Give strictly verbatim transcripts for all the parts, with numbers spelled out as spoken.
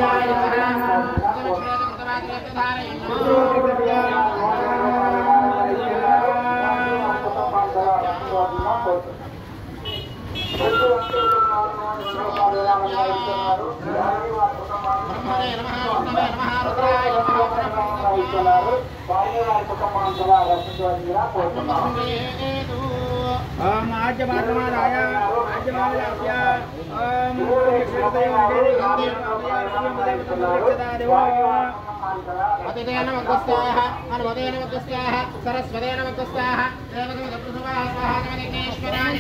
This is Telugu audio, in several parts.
ओम आज्य बातमादाय आज्य बालाभ्य ओम अतिथय नमस्काः हनुमते नमस्काः सरस्वते नमस्काः देवदेवप्रभुवाः स्वाहा विघ्नेश्वराय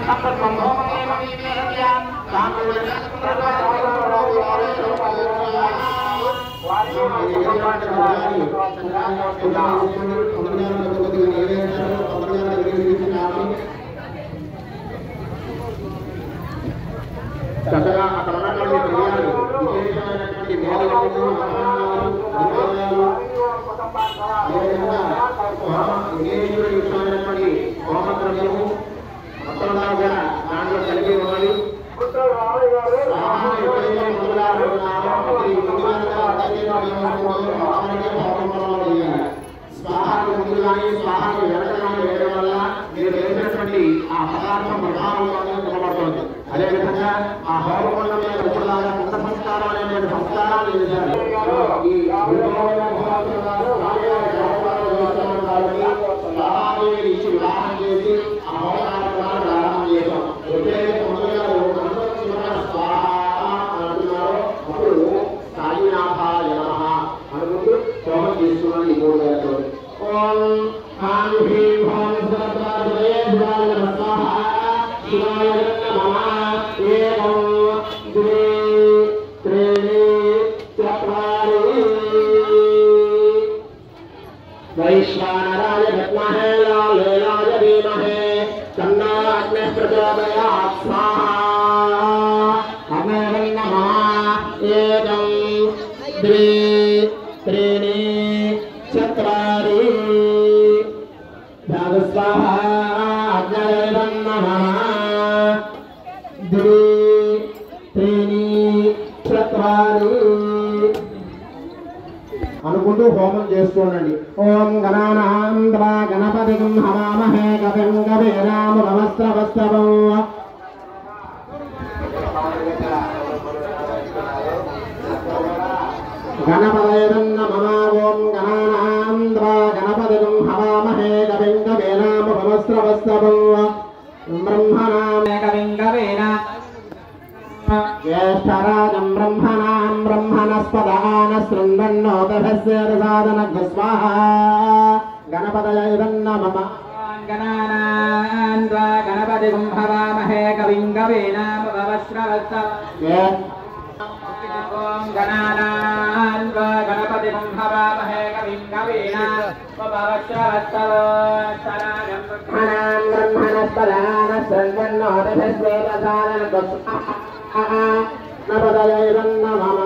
చక్కగా అక్కడ ఉన్నటువంటి ప్రియాలు విశేషమైనటువంటి మేధలను విశేషమైనటువంటి హోమద్రవ్యము మొత్తంగా కూడా దాంట్లో కలిగి ఉన్నది. స్వాహాకు ముందు కానీ స్వాహాకు వెనక కానీ వేయడం వల్ల మీరు వేసినటువంటి ఆ పదార్థం ప్రభావంలోనే నిలబడుతుంది. అదేవిధంగా ఆ హోమకొండ మీద కూడలాగా పుట్ట సంస్కారం అనేటువంటి సంస్కారాలు చేశారు. ఈ స్వాహాదేవిని ఇచ్చి వివాహం చేసి ఆ హోమ కార్యక్రమాన్ని ప్రారంభం చేశాం. ఎప్పుడైతే మొదలుగారు అంటున్నారో అప్పుడు సాయినాథాయ నమః అనుకుంటూ హోమం చేస్తున్నాను. ఈ మూడు వేలతో ఓం హాం హ్రీం హోం సర్వే శివాయ నమః శివాయ నమః ఏవం ద్వే త్రీణి చత్వారి వైశ్వానరాయ విద్మహే లాలేయాయ ధీమహి తన్నో అగ్నిః ప్రచోదయాత్ స్వాహా. అమోఘం నమః ఏవం ద్వే త్రీణి చత్వారి స్వాహా. అగ్నయం నమః ద్వే త్రీణి చత్వారి అనుకుంటూ హోమం చేస్తుండండి. ఓం గణానాం త్వా గణపతిం హవామహే కవిం కవీనాముపమస్రవస్తవం. గణపతయే నమః. ఓం గణానాం త్వా గణపతిం హవామహే కవిం కవీనాముపమస్రవస్తవం. బ్రహ్మణాం కవిం కవీనా జ్యేష్ఠరాజం బ్రహ్మణాం బ్రహ్మణస్పదాన శృణ్వన్నోదభస్యేదసాదనఘ స్వాహా. గణపతయే నమః. గణానాం త్వా గణపతిం హవామహే కవిం కవీనాముపమస్రవస్తవం. ఓం గణానాం త్వా గణపతిం హవామహే కవిం కవీనాముపమస్రవస్తవం. బ్రహ్మణాం బ్రహ్మణస్పదాన శృణ్వన్నోదభస్యేదసాదనఘ స్వాహా. గణపతయే నమః.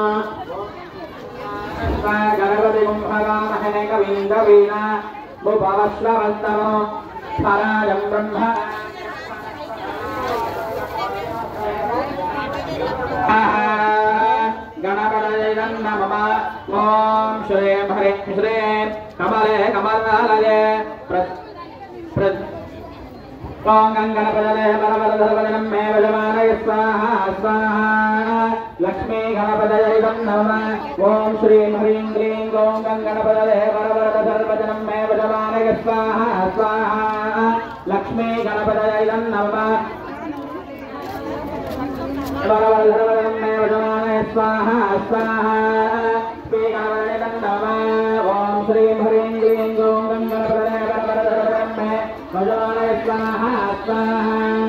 గణపతిం హవామహే కవిం కవీనాముపమస్రవస్తవం. పరాయం బ్రహ్మ గణపతయే నమః. ఓం శ్రీం హ్రీం శ్రీం కమలే కమలాలయే ఓం గణపతయే పరమధర్మజనం మే వజమానయ స్వాహా స్వాహా. లక్ష్మీ గణపతయే నమః. ఓం శ్రీం హ్రీం క్లీం ఓం గణపతయే పరమధర్మజనం మే వజమానయ స్వాహా స్వాహా. లక్ష్మీ గణపతయే నమః. పరమధర్మజనం మే వజమానయ స్వాహా స్వాహా. ఓం శ్రీం హ్రీం క్లీం ఓం గణపతయే పరమధర్మజనం మే వజమానయ స్వాహా స్వాహా.